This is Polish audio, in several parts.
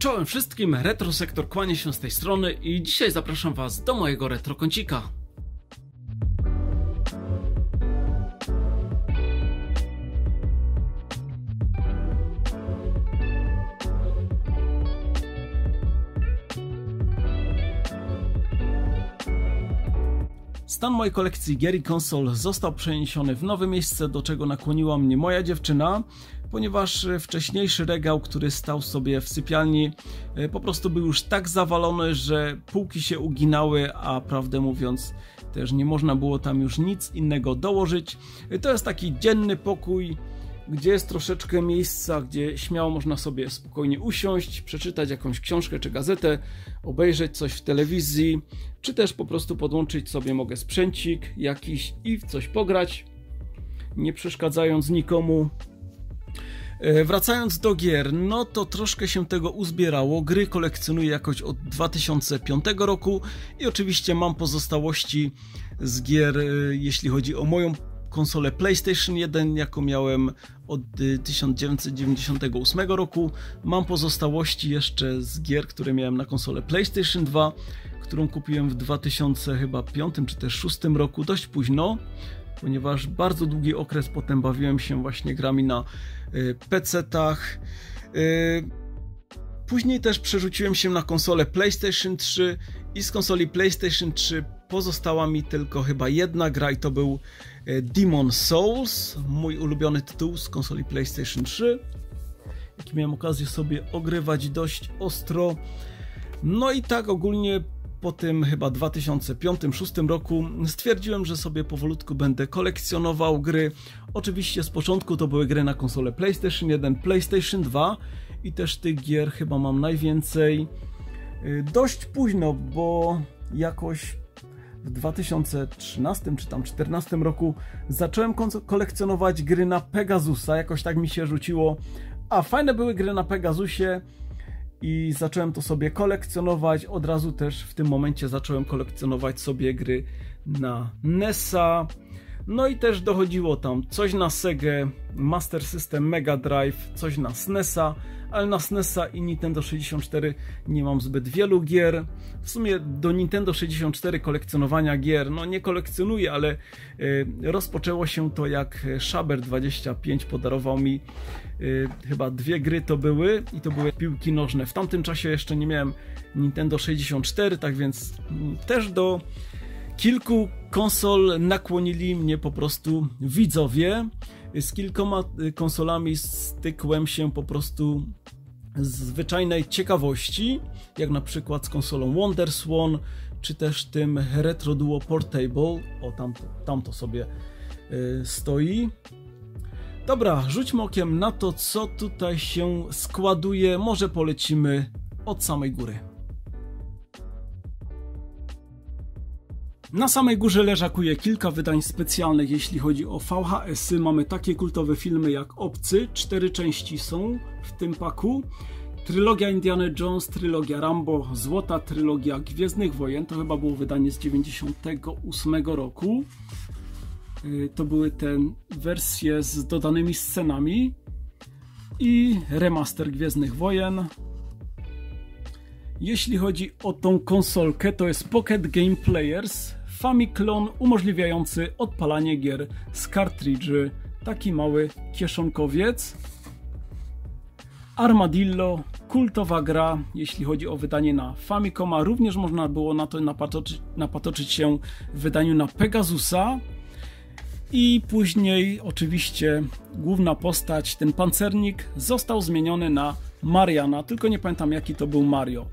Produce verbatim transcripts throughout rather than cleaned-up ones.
Czołem wszystkim, Retrosektor kłania się z tej strony i dzisiaj zapraszam Was do mojego retrokącika. Stan mojej kolekcji gier i konsol został przeniesiony w nowe miejsce, do czego nakłoniła mnie moja dziewczyna, ponieważ wcześniejszy regał, który stał sobie w sypialni, po prostu był już tak zawalony, że półki się uginały, a prawdę mówiąc też nie można było tam już nic innego dołożyć. To jest taki dzienny pokój, gdzie jest troszeczkę miejsca, gdzie śmiało można sobie spokojnie usiąść, przeczytać jakąś książkę czy gazetę, obejrzeć coś w telewizji, czy też po prostu podłączyć sobie mogę sprzęcik jakiś i w coś pograć, nie przeszkadzając nikomu. Wracając do gier, no to troszkę się tego uzbierało. Gry kolekcjonuję jakoś od dwa tysiące piątego roku i oczywiście mam pozostałości z gier, jeśli chodzi o moją konsolę PlayStation jeden, jaką miałem od tysiąc dziewięćset dziewięćdziesiątego ósmego roku. Mam pozostałości jeszcze z gier, które miałem na konsolę PlayStation dwa, którą kupiłem w dwa tysiące piątym czy też dwa tysiące szóstym roku, dość późno, ponieważ bardzo długi okres potem bawiłem się właśnie grami na y, pecetach. Y, później też przerzuciłem się na konsolę PlayStation trzy i z konsoli PlayStation trzy pozostała mi tylko chyba jedna gra i to był Demon's Souls, mój ulubiony tytuł z konsoli PlayStation trzy, jaki miałem okazję sobie ogrywać dość ostro. No i tak ogólnie po tym chyba dwa tysiące piątym dwa tysiące szóstym roku stwierdziłem, że sobie powolutku będę kolekcjonował gry. Oczywiście z początku to były gry na konsolę PlayStation jeden, PlayStation dwa i też tych gier chyba mam najwięcej. Dość późno, bo jakoś w dwa tysiące trzynastym czy tam dwa tysiące czternastym roku zacząłem kolekcjonować gry na Pegasusa, jakoś tak mi się rzuciło, a fajne były gry na Pegasusie i zacząłem to sobie kolekcjonować. Od razu też w tym momencie zacząłem kolekcjonować sobie gry na nesa. No i też dochodziło tam coś na Segę, Master System, Mega Drive, coś na snesa, ale na snesa i Nintendo sześćdziesiąt cztery nie mam zbyt wielu gier. W sumie do Nintendo sześćdziesiąt cztery kolekcjonowania gier, no nie kolekcjonuję, ale y, rozpoczęło się to jak Szaber dwadzieścia pięć podarował mi y, chyba dwie gry to były i to były piłki nożne. W tamtym czasie jeszcze nie miałem Nintendo sześćdziesiąt cztery, tak więc y, też do kilku konsol nakłonili mnie po prostu widzowie. Z kilkoma konsolami stykłem się po prostu z zwyczajnej ciekawości, jak na przykład z konsolą WonderSwan, czy też tym Retro Duo Portable. O, tam, tam to sobie y, stoi. Dobra, rzućmy okiem na to, co tutaj się składuje. Może polecimy od samej góry. Na samej górze leżakuje kilka wydań specjalnych, jeśli chodzi o V H S-y. Mamy takie kultowe filmy jak Obcy, cztery części są w tym paku. Trylogia Indiana Jones, trylogia Rambo, złota trylogia Gwiezdnych Wojen, to chyba było wydanie z dziewięćdziesiątego ósmego roku. To były te wersje z dodanymi scenami i remaster Gwiezdnych Wojen. Jeśli chodzi o tą konsolkę, to jest Pocket Game Players, Famiclone umożliwiający odpalanie gier z kartridży. Taki mały kieszonkowiec. Armadillo, kultowa gra, jeśli chodzi o wydanie na Famicoma. Również można było na to napatoczyć, napatoczyć się w wydaniu na Pegasusa. I później oczywiście główna postać, ten pancernik, został zmieniony na Mariana, tylko nie pamiętam jaki to był Mario.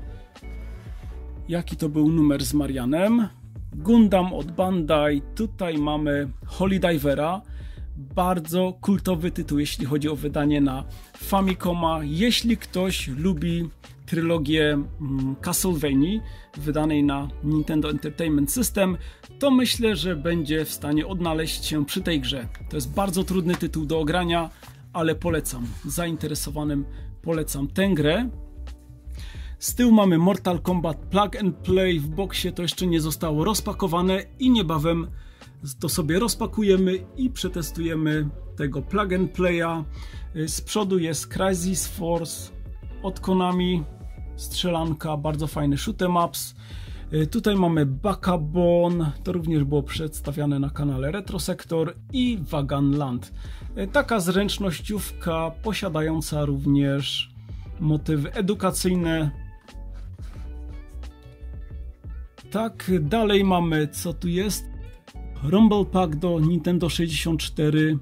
Jaki to był numer z Marianem. Gundam od Bandai, tutaj mamy Holy Divera, bardzo kultowy tytuł, jeśli chodzi o wydanie na Famicoma. Jeśli ktoś lubi trylogię Castlevanii wydanej na Nintendo Entertainment System, to myślę, że będzie w stanie odnaleźć się przy tej grze. To jest bardzo trudny tytuł do ogrania, ale polecam, zainteresowanym polecam tę grę. Z tyłu mamy Mortal Kombat Plug and Play, w boksie to jeszcze nie zostało rozpakowane i niebawem to sobie rozpakujemy i przetestujemy tego Plug and Playa. Z przodu jest Crisis Force, od Konami, strzelanka, bardzo fajny shoot'em ups. Tutaj mamy Bakabon, to również było przedstawiane na kanale Retrosector, i Vagan Land. Taka zręcznościówka posiadająca również motywy edukacyjne. Tak, dalej mamy, co tu jest? Rumble Pack do Nintendo sześćdziesiąt cztery.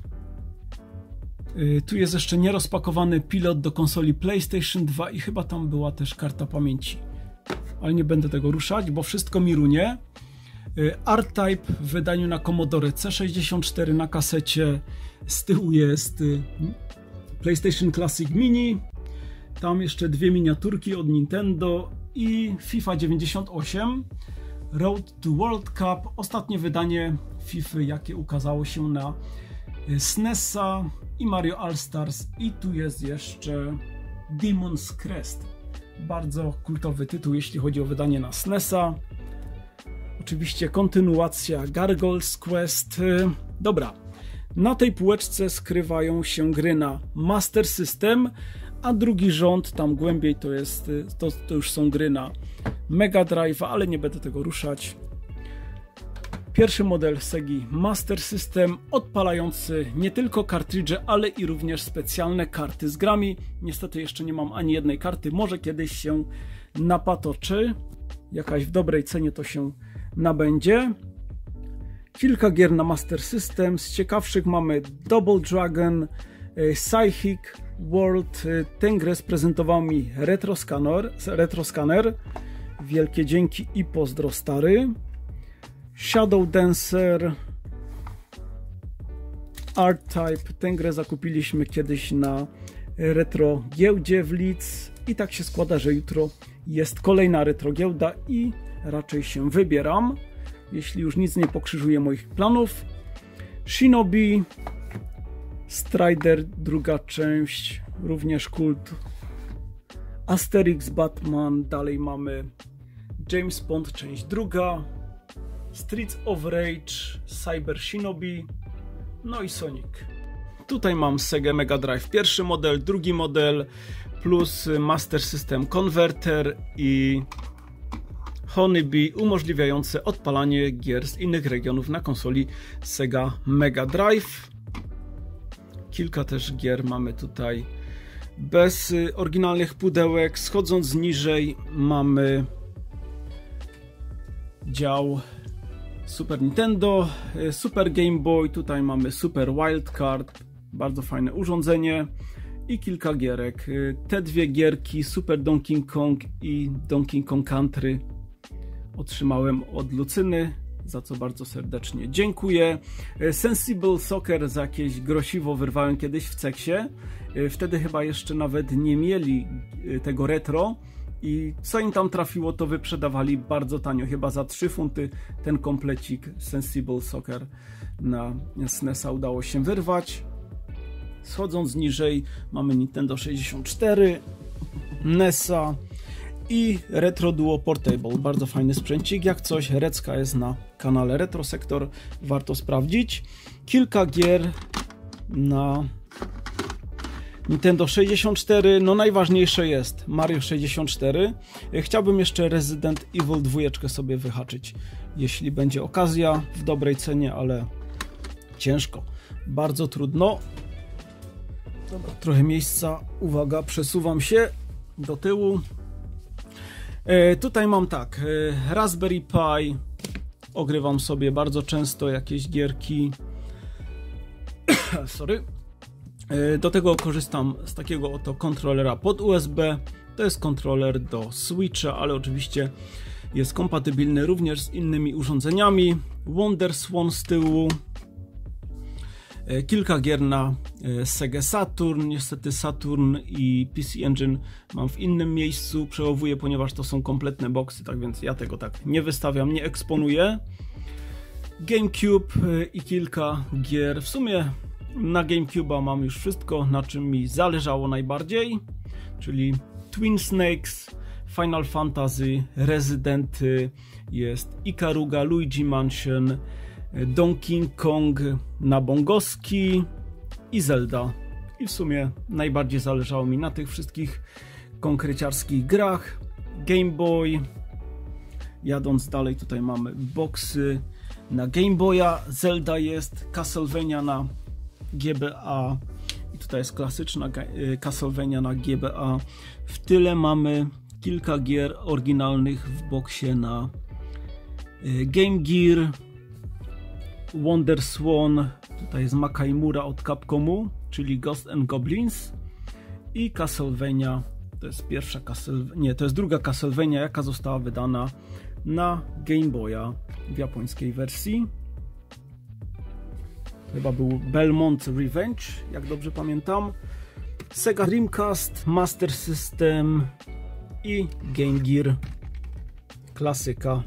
Tu jest jeszcze nierozpakowany pilot do konsoli PlayStation dwa i chyba tam była też karta pamięci. Ale nie będę tego ruszać, bo wszystko mi runie. R-Type w wydaniu na Commodore C sześćdziesiąt cztery na kasecie. Z tyłu jest PlayStation Classic Mini. Tam jeszcze dwie miniaturki od Nintendo i FIFA dziewięćdziesiąt osiem. Road to World Cup. Ostatnie wydanie FIFA, jakie ukazało się na S N E S-a, i Mario All Stars. I tu jest jeszcze Demon's Crest. Bardzo kultowy tytuł, jeśli chodzi o wydanie na S N E S-a. Oczywiście kontynuacja Gargoyle's Quest. Dobra, na tej półeczce skrywają się gry na Master System, a drugi rząd, tam głębiej, to jest, to, to już są gry na Mega Drive, ale nie będę tego ruszać. Pierwszy model Segi Master System, odpalający nie tylko kartridże, ale i również specjalne karty z grami. Niestety jeszcze nie mam ani jednej karty, może kiedyś się napatoczy. Jakaś w dobrej cenie to się nabędzie. Kilka gier na Master System. Z ciekawszych mamy Double Dragon, Psychic World. Tę grę sprezentował mi Retroscanner. Retroscanner. Wielkie dzięki i pozdro stary. Shadow Dancer, R-Type. Tę grę zakupiliśmy kiedyś na retro giełdzie w Leeds i tak się składa, że jutro jest kolejna retro giełda i raczej się wybieram, jeśli już nic nie pokrzyżuje moich planów. Shinobi, Strider, druga część, również kult. Asterix, Batman, dalej mamy James Bond, część druga. Streets of Rage, Cyber Shinobi, no i Sonic. Tutaj mam Sega Mega Drive, pierwszy model, drugi model, plus Master System Converter i Honeybee umożliwiające odpalanie gier z innych regionów na konsoli Sega Mega Drive. Kilka też gier mamy tutaj bez oryginalnych pudełek. Schodząc niżej mamy dział Super Nintendo, Super Game Boy, tutaj mamy Super Wild Card, bardzo fajne urządzenie i kilka gierek. Te dwie gierki, Super Donkey Kong i Donkey Kong Country, otrzymałem od Lucyny, za co bardzo serdecznie dziękuję. Sensible Soccer za jakieś grosiwo wyrwałem kiedyś w Ceksie, wtedy chyba jeszcze nawet nie mieli tego retro. I co im tam trafiło, to wyprzedawali bardzo tanio, chyba za trzy funty ten komplecik Sensible Soccer na S N E S-a udało się wyrwać. Schodząc niżej mamy Nintendo sześćdziesiąt cztery, N E S-a i Retro Duo Portable. Bardzo fajny sprzęcik, jak coś Recka jest na kanale Retrosector, warto sprawdzić. Kilka gier na Nintendo sześćdziesiąt cztery, no najważniejsze jest Mario sześćdziesiąt cztery. Chciałbym jeszcze Resident Evil dwa sobie wyhaczyć, jeśli będzie okazja, w dobrej cenie, ale ciężko, bardzo trudno. Dobra, trochę miejsca, uwaga, przesuwam się do tyłu. E, tutaj mam tak, e, Raspberry Pi, ogrywam sobie bardzo często jakieś gierki. Sorry. Do tego korzystam z takiego oto kontrolera pod U S B. To jest kontroler do Switcha, ale oczywiście jest kompatybilny również z innymi urządzeniami. Wonder Swan z tyłu. Kilka gier na Sega Saturn. Niestety Saturn i P C Engine mam w innym miejscu. Przechowuję, ponieważ to są kompletne boxy, tak więc ja tego tak nie wystawiam, nie eksponuję. GameCube i kilka gier. W sumie na GameCube'a mam już wszystko, na czym mi zależało najbardziej, czyli Twin Snakes, Final Fantasy, Resident, jest Ikaruga, Luigi Mansion, Donkey Kong na bongoski i Zelda. I w sumie najbardziej zależało mi na tych wszystkich konkreciarskich grach. Game Boy. Jadąc dalej, tutaj mamy boxy na Game Boya. Zelda jest, Castlevania na G B A. I tutaj jest klasyczna Castlevania na G B A. W tyle mamy kilka gier oryginalnych w boxie na Game Gear. Wonder Swan, tutaj jest Makaimura od Capcomu, czyli Ghosts and Goblins. I Castlevania, to jest pierwsza Castlevania, nie, to jest druga Castlevania, jaka została wydana na Game Boya w japońskiej wersji. Chyba był Belmont Revenge, jak dobrze pamiętam. Sega Dreamcast, Master System i Game Gear. Klasyka.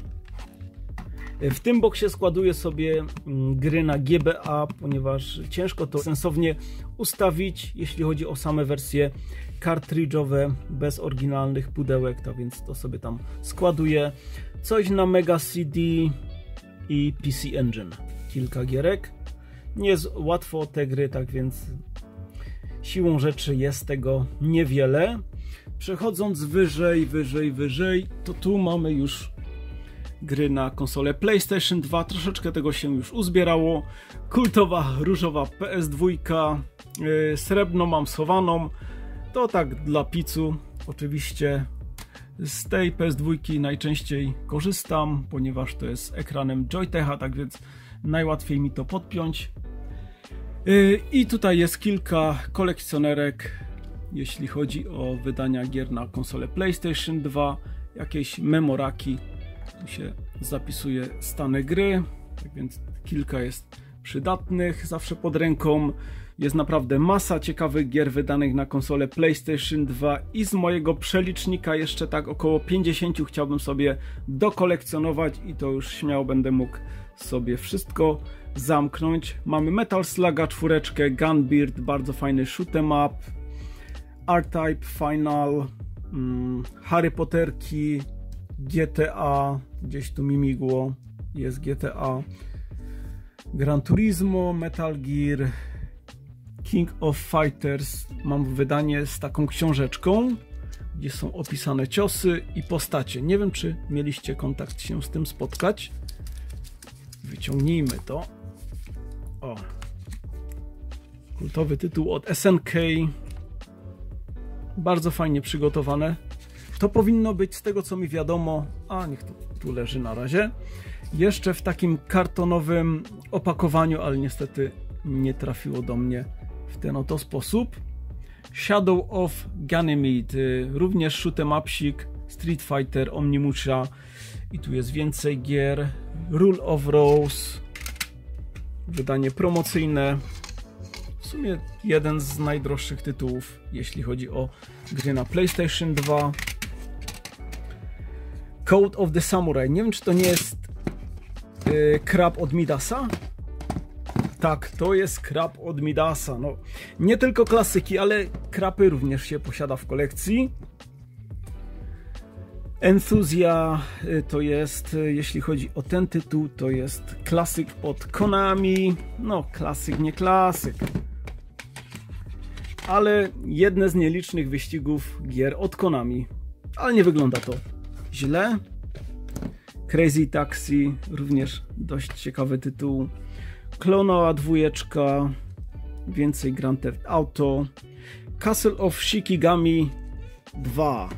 W tym boksie składuję sobie gry na G B A, ponieważ ciężko to sensownie ustawić, jeśli chodzi o same wersje kartridżowe bez oryginalnych pudełek, to więc to sobie tam składuję. Coś na Mega C D i P C Engine. Kilka gierek. Nie jest łatwo te gry, tak więc siłą rzeczy jest tego niewiele. Przechodząc wyżej, wyżej, wyżej, to tu mamy już gry na konsolę PlayStation dwa. Troszeczkę tego się już uzbierało. Kultowa różowa P S dwa, yy, srebrną mam schowaną. To tak dla picu. Oczywiście z tej P S dwa najczęściej korzystam, ponieważ to jest ekranem Joytecha, tak więc najłatwiej mi to podpiąć. Yy, I tutaj jest kilka kolekcjonerek, jeśli chodzi o wydania gier na konsolę PlayStation dwa. Jakieś memoraki. Tu się zapisuje stany gry, tak więc kilka jest przydatnych zawsze pod ręką. Jest naprawdę masa ciekawych gier wydanych na konsolę PlayStation dwa i z mojego przelicznika jeszcze tak około pięćdziesiąt chciałbym sobie dokolekcjonować i to już śmiało będę mógł sobie wszystko zamknąć. Mamy Metal Sluga czwóreczkę, Gunbird, bardzo fajny shoot'em up, R-Type, Final, hmm, Harry Potterki, G T A, gdzieś tu mi migło, jest G T A, Gran Turismo, Metal Gear, King of Fighters. Mam wydanie z taką książeczką, gdzie są opisane ciosy i postacie. Nie wiem, czy mieliście kontakt się z tym spotkać. Wyciągnijmy to. O. Kultowy tytuł od S N K. Bardzo fajnie przygotowane. To powinno być, z tego co mi wiadomo, a niech to tu leży na razie, jeszcze w takim kartonowym opakowaniu, ale niestety nie trafiło do mnie w ten oto sposób. Shadow of Ganymede, również shoot'em upsik, Street Fighter, Omnimusha i tu jest więcej gier. Rule of Rose, wydanie promocyjne, w sumie jeden z najdroższych tytułów, jeśli chodzi o gry na PlayStation dwa. Code of the Samurai. Nie wiem, czy to nie jest yy, krab od Midasa? Tak, to jest krab od Midasa. No, nie tylko klasyki, ale krapy również się posiada w kolekcji. Enthusia yy, to jest, yy, jeśli chodzi o ten tytuł, to jest klasyk od Konami. No, klasyk, nie klasyk. Ale jedne z nielicznych wyścigów gier od Konami. Ale nie wygląda to źle. Crazy Taxi, również dość ciekawy tytuł. Klonoa dwójeczka, więcej Grand Theft Auto. Castle of Shikigami dwa,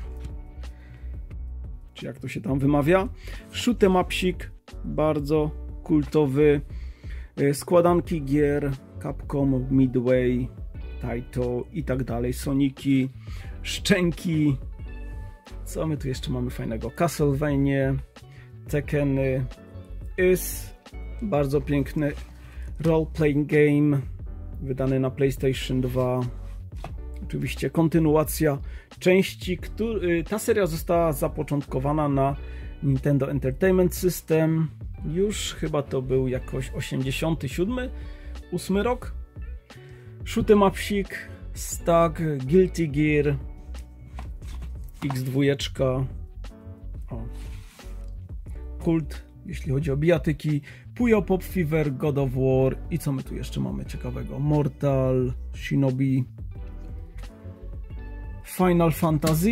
czy jak to się tam wymawia. Shoot'em upsik, bardzo kultowy. Składanki gier Capcom, Midway, Taito i tak dalej. Soniki, Szczęki. Co my tu jeszcze mamy fajnego? Castlevania, Tekkeny, Is, bardzo piękny role-playing game, wydany na PlayStation dwa. Oczywiście kontynuacja części, który, ta seria została zapoczątkowana na Nintendo Entertainment System. Już chyba to był jakoś osiemdziesiąty siódmy, ósmy rok. Shoot'em upsik, Stag, Guilty Gear, X dwa. O. Kult, jeśli chodzi o bijatyki, Puyo Pop Fever, God of War i co my tu jeszcze mamy ciekawego? Mortal, Shinobi, Final Fantasy.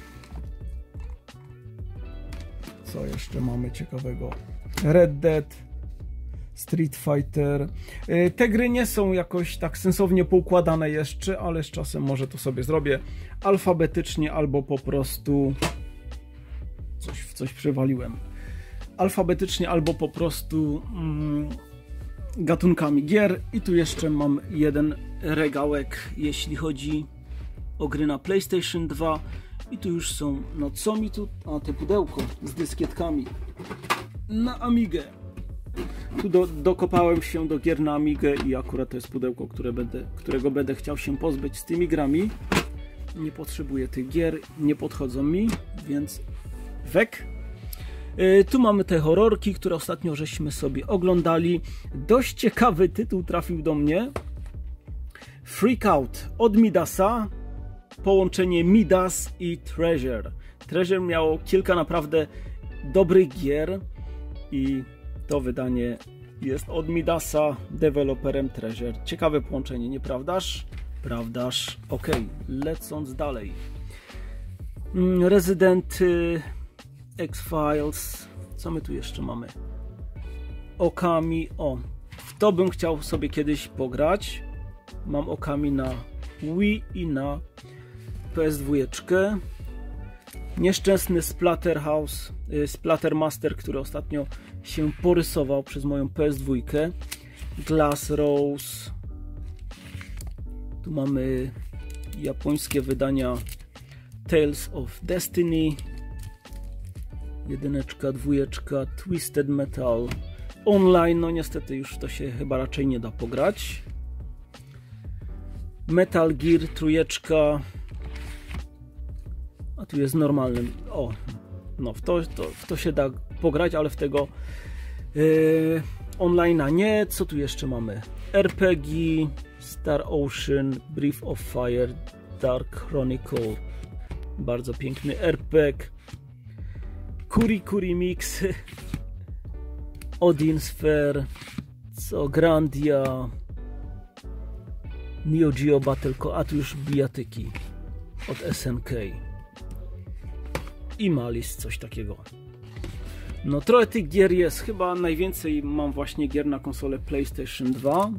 Co jeszcze mamy ciekawego? Red Dead, Street Fighter. Te gry nie są jakoś tak sensownie poukładane jeszcze, ale z czasem może to sobie zrobię alfabetycznie albo po prostu coś w coś przywaliłem. Alfabetycznie albo po prostu mm, gatunkami gier. I tu jeszcze mam jeden regałek, jeśli chodzi o gry na PlayStation dwa. I tu już są, no co mi tu, a te pudełko z dyskietkami na Amigę. Tu do, dokopałem się do gier na Amigę i akurat to jest pudełko, które będę, którego będę chciał się pozbyć z tymi grami. Nie potrzebuję tych gier, nie podchodzą mi, więc wek. Yy, tu mamy te horrorki, które ostatnio żeśmy sobie oglądali. Dość ciekawy tytuł trafił do mnie. Freak Out od Midasa. Połączenie Midas i Treasure. Treasure miało kilka naprawdę dobrych gier i to wydanie jest od Midasa, deweloperem Treasure. Ciekawe połączenie, nieprawdaż? Prawdaż. Ok, lecąc dalej. Resident X-Files. Co my tu jeszcze mamy? Okami. O, w to bym chciał sobie kiedyś pograć. Mam Okami na Wii i na P S dwa. Nieszczęsny Splatterhouse, Splattermaster, który ostatnio się porysował przez moją P S dwa. Glass Rose. Tu mamy japońskie wydania Tales of Destiny. Jedyneczka, dwójeczka, Twisted Metal Online. No niestety już to się chyba raczej nie da pograć. Metal Gear trójeczka. A tu jest normalny. O, no w to, to, w to się da pograć, ale w tego yy, online'a nie. Co tu jeszcze mamy? R P G, Star Ocean, Breath of Fire, Dark Chronicle. Bardzo piękny R P G. Kuri Kuri Mix. Odin Sphere. Co? Grandia. Neo Geo Battle Co. A tu już bijatyki od S N K. I Malice, coś takiego. No trochę tych gier jest. Chyba najwięcej mam właśnie gier na konsolę PlayStation dwa.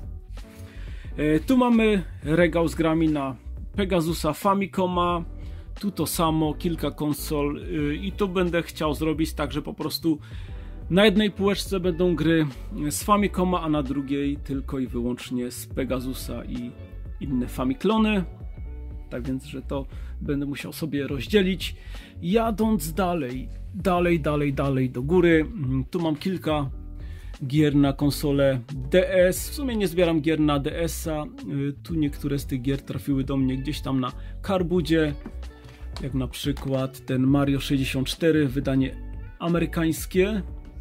E, tu mamy regał z grami na Pegasusa, Famicoma. Tu to samo, kilka konsol. E, I tu będę chciał zrobić tak, że po prostu na jednej półeczce będą gry z Famicoma, a na drugiej tylko i wyłącznie z Pegasusa i inne Famiklony. Tak więc, że to będę musiał sobie rozdzielić. Jadąc dalej, dalej, dalej, dalej do góry. Tu mam kilka gier na konsolę D S. W sumie nie zbieram gier na D S-a. Tu niektóre z tych gier trafiły do mnie gdzieś tam na Carbudzie. Jak na przykład ten Mario sześćdziesiąt cztery, wydanie amerykańskie.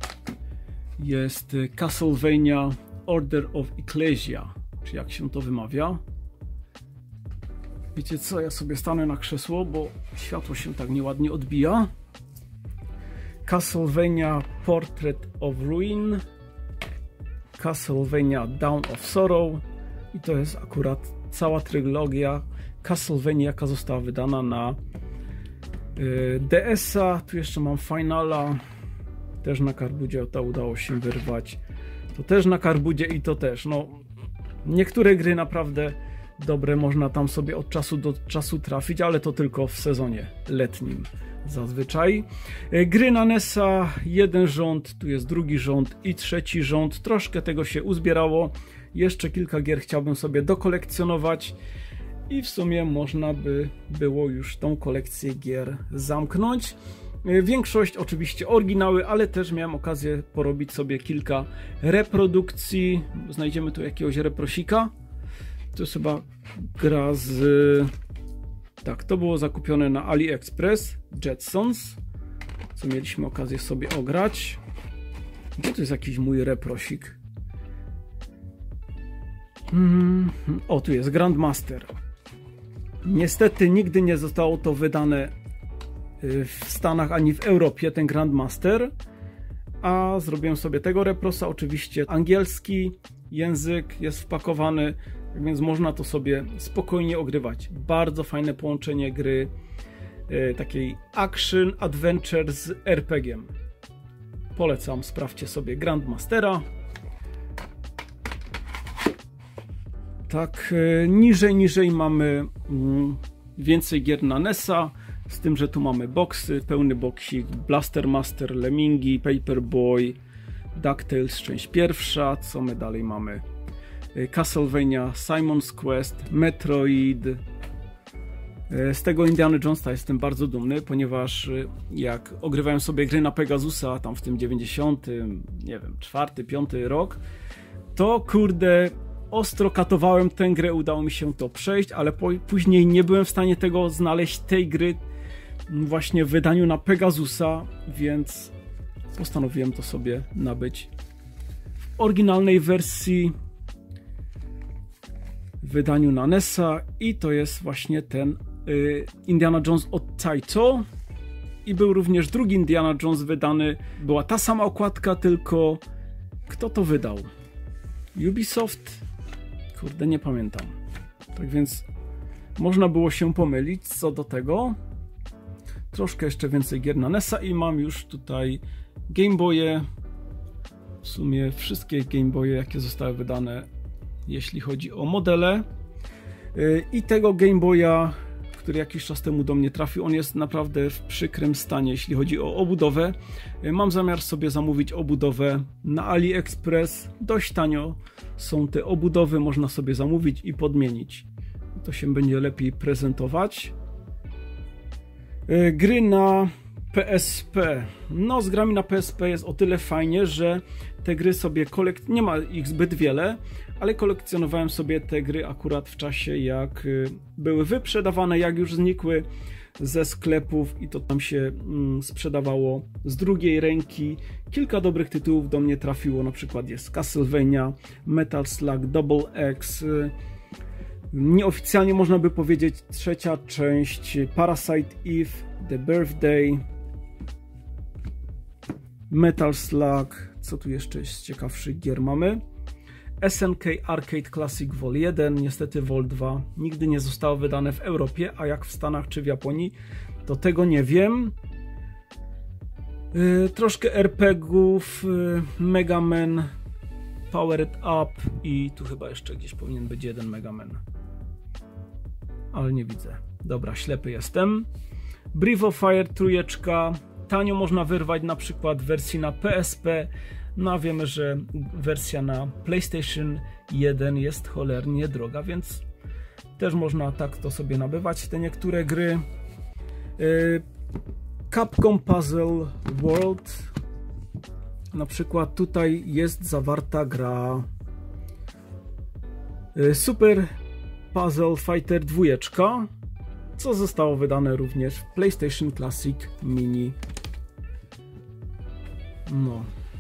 Jest Castlevania Order of Ecclesia, czy jak się to wymawia. Wiecie co, ja sobie stanę na krzesło, bo światło się tak nieładnie odbija. Castlevania Portrait of Ruin, Castlevania Dawn of Sorrow i to jest akurat cała trylogia Castlevania, jaka została wydana na yy, D S-a. Tu jeszcze mam Finala, też na Carbudzie to udało się wyrwać. To też na Carbudzie i to też. No, niektóre gry naprawdę dobre można tam sobie od czasu do czasu trafić, ale to tylko w sezonie letnim zazwyczaj. Gry na N E S-a, jeden rząd, tu jest drugi rząd i trzeci rząd. Troszkę tego się uzbierało. Jeszcze kilka gier chciałbym sobie dokolekcjonować i w sumie można by było już tą kolekcję gier zamknąć. Większość oczywiście oryginały, ale też miałem okazję porobić sobie kilka reprodukcji. Znajdziemy tu jakiegoś reprosika. To jest chyba gra z... Tak, to było zakupione na AliExpress. Jetsons. Co mieliśmy okazję sobie ograć. Gdzie to jest jakiś mój reprosik? Hmm. O, tu jest Grandmaster. Niestety nigdy nie zostało to wydane w Stanach ani w Europie, ten Grandmaster. A zrobiłem sobie tego reprosa. Oczywiście angielski język jest wpakowany. Tak więc można to sobie spokojnie ogrywać. Bardzo fajne połączenie gry e, takiej action adventure z er pe gie em. Polecam, sprawdźcie sobie Grandmastera. Tak, e, niżej, niżej mamy mm, więcej gier na nesa, z tym, że tu mamy boksy, pełny boksik, Blaster Master, Lemmingi, Paperboy, DuckTales część pierwsza, co my dalej mamy? Castlevania, Simon's Quest, Metroid. Z tego Indiana Jonesa jestem bardzo dumny, ponieważ jak ogrywałem sobie gry na Pegasusa tam w tym dziewięćdziesiątym, nie wiem, czwarty, piąty rok, to kurde ostro katowałem tę grę, udało mi się to przejść, ale po, później nie byłem w stanie tego znaleźć, tej gry właśnie w wydaniu na Pegasusa, więc postanowiłem to sobie nabyć w oryginalnej wersji w wydaniu na nesa i to jest właśnie ten y, Indiana Jones od Taito. I był również drugi Indiana Jones wydany, była ta sama okładka, tylko kto to wydał? Ubisoft? Kurde, nie pamiętam. Tak więc można było się pomylić co do tego. Troszkę jeszcze więcej gier na nesa i mam już tutaj Game Boye. W sumie wszystkie Game Boye, jakie zostały wydane, jeśli chodzi o modele. I tego Game Boya, który jakiś czas temu do mnie trafił, on jest naprawdę w przykrym stanie, jeśli chodzi o obudowę. Mam zamiar sobie zamówić obudowę na AliExpress. Dość tanio są te obudowy, można sobie zamówić i podmienić. To się będzie lepiej prezentować. Gry na P S P. No, z grami na P S P jest o tyle fajnie, że te gry sobie kolekt... nie ma ich zbyt wiele, ale kolekcjonowałem sobie te gry akurat w czasie, jak były wyprzedawane, jak już znikły ze sklepów i to tam się mm, sprzedawało z drugiej ręki. Kilka dobrych tytułów do mnie trafiło, na przykład jest Castlevania, Metal Slug, Double X. Nieoficjalnie można by powiedzieć trzecia część Parasite Eve, The Birthday, Metal Slug. Co tu jeszcze jest ciekawszych gier mamy? S N K Arcade Classic Vol jeden, niestety Vol dwa nigdy nie zostało wydane w Europie, a jak w Stanach czy w Japonii, to tego nie wiem. Yy, troszkę er pe gie ów, yy, Mega Man, Powered Up i tu chyba jeszcze gdzieś powinien być jeden Mega Man. Ale nie widzę. Dobra, ślepy jestem. Breath of Fire trójeczka. Tanio można wyrwać na przykład w wersji na P S P. No a wiemy, że wersja na PlayStation jeden jest cholernie droga, więc też można tak to sobie nabywać te niektóre gry. Capcom Puzzle World. Na przykład tutaj jest zawarta gra Super Puzzle Fighter dwa, co zostało wydane również w PlayStation Classic Mini. No.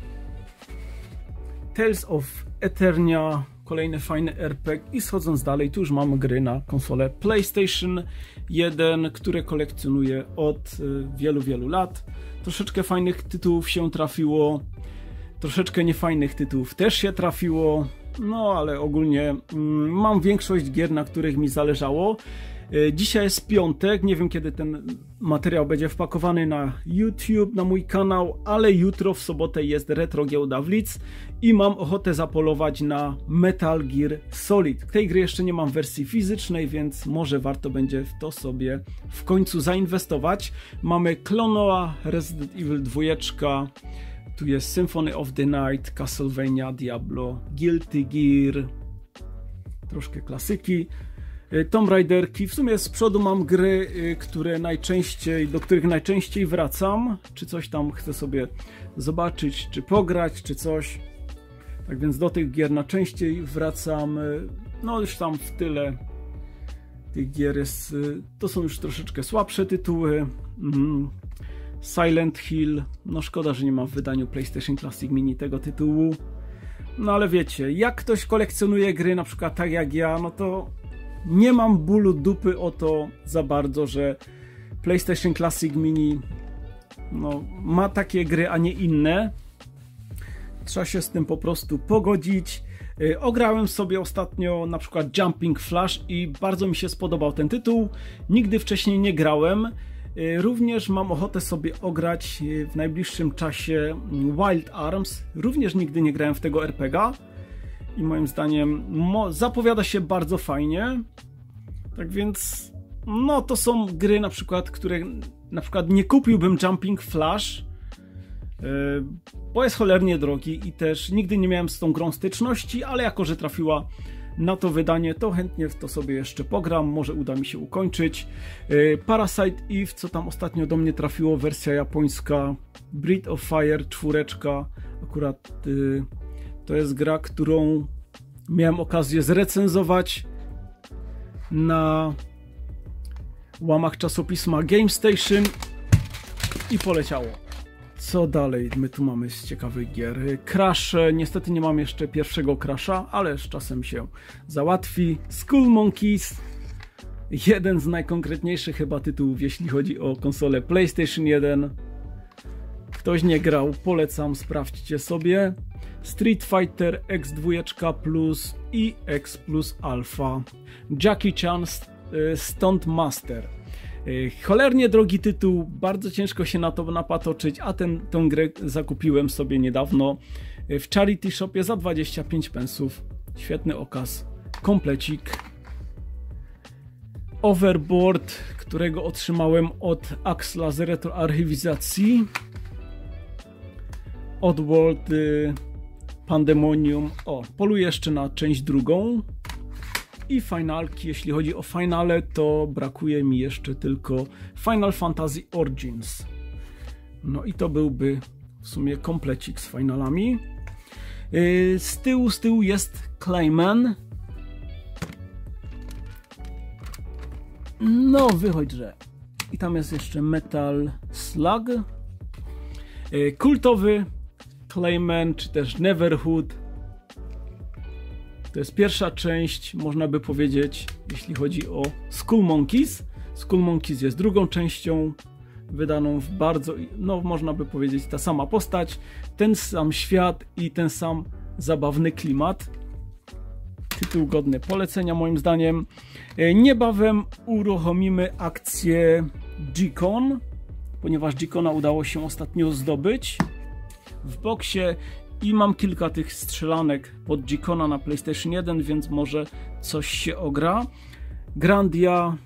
Tales of Eternia, kolejny fajny er pe gie i schodząc dalej, tu już mamy gry na konsolę PlayStation jeden, które kolekcjonuję od wielu, wielu lat. Troszeczkę fajnych tytułów się trafiło, troszeczkę niefajnych tytułów też się trafiło, no ale ogólnie mm, mam większość gier, na których mi zależało. Dzisiaj jest piątek, nie wiem kiedy ten materiał będzie wpakowany na YouTube, na mój kanał, ale jutro w sobotę jest Retro Giełda w Lidz i mam ochotę zapolować na Metal Gear Solid. Tej gry jeszcze nie mam w wersji fizycznej, więc może warto będzie w to sobie w końcu zainwestować. Mamy Klonoa, Resident Evil dwa, tu jest Symphony of the Night, Castlevania, Diablo, Guilty Gear, troszkę klasyki. Tomb Raiderki, w sumie z przodu mam gry, które najczęściej, do których najczęściej wracam, czy coś tam chcę sobie zobaczyć, czy pograć, czy coś. Tak więc do tych gier najczęściej wracam, no już tam w tyle tych gier jest, to są już troszeczkę słabsze tytuły. Silent Hill, no szkoda, że nie ma w wydaniu PlayStation Classic Mini tego tytułu. No ale wiecie, jak ktoś kolekcjonuje gry, na przykład tak jak ja, no to nie mam bólu dupy o to za bardzo, że PlayStation Classic Mini no, ma takie gry, a nie inne. Trzeba się z tym po prostu pogodzić. Ograłem sobie ostatnio na przykład Jumping Flash i bardzo mi się spodobał ten tytuł. Nigdy wcześniej nie grałem. Również mam ochotę sobie ograć w najbliższym czasie Wild Arms. Również nigdy nie grałem w tego er pe gie a i moim zdaniem zapowiada się bardzo fajnie. Tak więc no to są gry na przykład, które na przykład nie kupiłbym Jumping Flash, bo jest cholernie drogi i też nigdy nie miałem z tą grą styczności, ale jako że trafiła na to wydanie, to chętnie w to sobie jeszcze pogram, może uda mi się ukończyć. Parasite Eve, co tam ostatnio do mnie trafiło, wersja japońska, Breath of Fire czwóreczka, akurat to jest gra, którą miałem okazję zrecenzować na łamach czasopisma GameStation i poleciało. Co dalej my tu mamy z ciekawych gier? Crash, niestety nie mam jeszcze pierwszego Crasha, ale z czasem się załatwi. Skull Monkeys, jeden z najkonkretniejszych chyba tytułów, jeśli chodzi o konsolę PlayStation jeden. Ktoś nie grał, polecam, sprawdźcie sobie. Street Fighter X dwa Plus i X Plus Alpha. Jackie Chan Stunt Master. Cholernie drogi tytuł, bardzo ciężko się na to napatoczyć, a ten, tę grę zakupiłem sobie niedawno w Charity Shopie za dwadzieścia pięć pensów. Świetny okaz, komplecik. Overboard, którego otrzymałem od Axla z retroarchiwizacji. Oddworld, Pandemonium. O, poluję jeszcze na część drugą. I finalki, jeśli chodzi o finale, to brakuje mi jeszcze tylko Final Fantasy Origins. No i to byłby w sumie komplecik z finalami. Yy, z tyłu, z tyłu jest Clayman. No, wychodźże. I tam jest jeszcze Metal Slug. Yy, kultowy Clayman, czy też Neverhood. To jest pierwsza część, można by powiedzieć, jeśli chodzi o Skull Monkeys. Skull Monkeys jest drugą częścią, wydaną w bardzo, no można by powiedzieć, ta sama postać, ten sam świat i ten sam zabawny klimat. Tytuł godny polecenia moim zdaniem. Niebawem uruchomimy akcję G-Con, ponieważ G-Cona udało się ostatnio zdobyć w boksie. I mam kilka tych strzelanek pod G-Cona na PlayStation jeden, więc może coś się ogra. Grandia,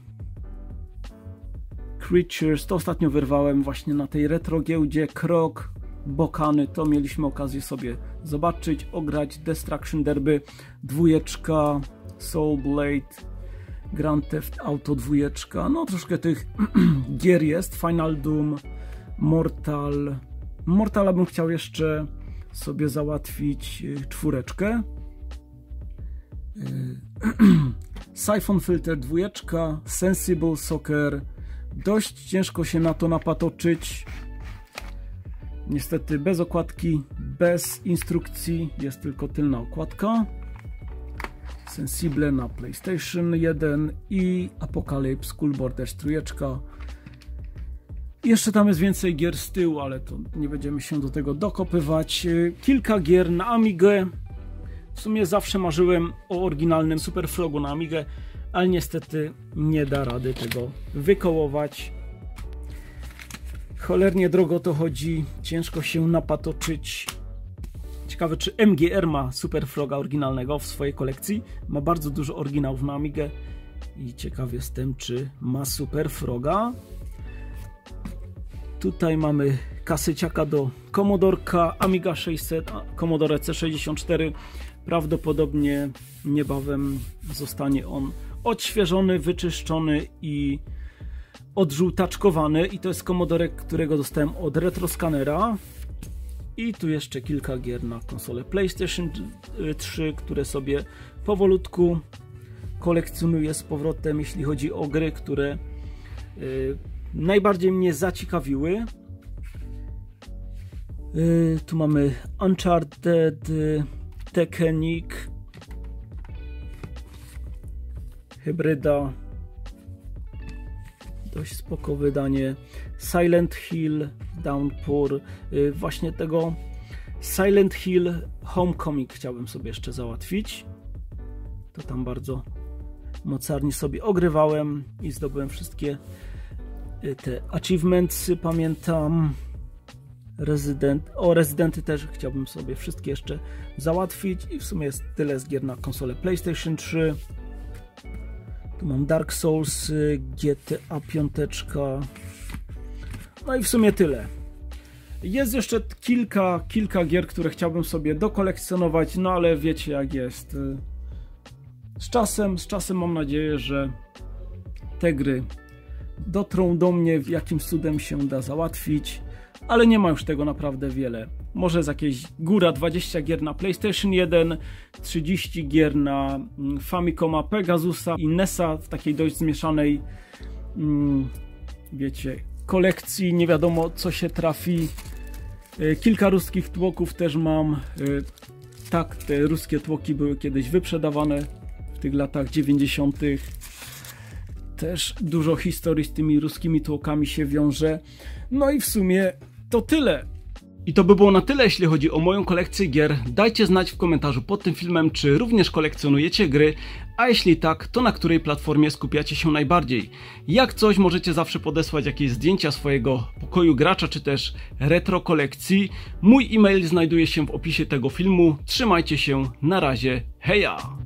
Creatures, to ostatnio wyrwałem właśnie na tej retro giełdzie. Krok, Bokany, to mieliśmy okazję sobie zobaczyć, ograć. Destruction Derby, dwójeczka, Soul Blade, Grand Theft Auto dwójeczka, no troszkę tych gier jest. Final Doom, Mortal, Mortala bym chciał jeszcze sobie załatwić czwóreczkę. Siphon Filter dwójeczka, Sensible Soccer. Dość ciężko się na to napatoczyć. Niestety bez okładki, bez instrukcji, jest tylko tylna okładka. Sensible na PlayStation jeden i Apocalypse School Borders trójeczka. Jeszcze tam jest więcej gier z tyłu, ale to nie będziemy się do tego dokopywać. Kilka gier na Amigę. W sumie zawsze marzyłem o oryginalnym Super Frogu na Amigę, ale niestety nie da rady tego wykołować. Cholernie drogo to chodzi, ciężko się napatoczyć. Ciekawe, czy M G R ma Super Froga oryginalnego w swojej kolekcji. Ma bardzo dużo oryginałów na Amigę i ciekaw jestem, czy ma Super Froga. Tutaj mamy kaseciaka do Commodorka, Amiga sześćset, Commodore C sześćdziesiąt cztery. Prawdopodobnie niebawem zostanie on odświeżony, wyczyszczony i odżółtaczkowany. I to jest Commodore, którego dostałem od Retroscanera. I tu jeszcze kilka gier na konsolę PlayStation trzy, które sobie powolutku kolekcjonuję z powrotem, jeśli chodzi o gry, które yy, najbardziej mnie zaciekawiły. Yy, tu mamy Uncharted, Technic, Hybryda, dość spoko wydanie, Silent Hill, Downpour, yy, właśnie tego Silent Hill Homecoming chciałbym sobie jeszcze załatwić. To tam bardzo mocarnie sobie ogrywałem i zdobyłem wszystkie te achievementsy, pamiętam. Resident, o Rezydenty też chciałbym sobie wszystkie jeszcze załatwić i w sumie jest tyle z gier na konsolę PlayStation trzy. Tu mam Dark Souls, G T A pięć. No i w sumie tyle. Jest jeszcze kilka, kilka gier, które chciałbym sobie dokolekcjonować, no ale wiecie jak jest. Z czasem, z czasem mam nadzieję, że te gry dotrą do mnie, w jakimś cudem się da załatwić, ale nie ma już tego naprawdę wiele. Może z jakiejś góra dwadzieścia gier na PlayStation jeden, trzydzieści gier na Famicoma, Pegasusa i N E S a w takiej dość zmieszanej, mm, wiecie, kolekcji. Nie wiadomo co się trafi. Kilka ruskich tłoków też mam. Tak, te ruskie tłoki były kiedyś wyprzedawane w tych latach dziewięćdziesiątych. Też dużo historii z tymi ruskimi tłokami się wiąże. No i w sumie to tyle. I to by było na tyle, jeśli chodzi o moją kolekcję gier. Dajcie znać w komentarzu pod tym filmem, czy również kolekcjonujecie gry, a jeśli tak, to na której platformie skupiacie się najbardziej. Jak coś, możecie zawsze podesłać jakieś zdjęcia swojego pokoju gracza, czy też retro kolekcji. Mój e-mail znajduje się w opisie tego filmu. Trzymajcie się, na razie, heja!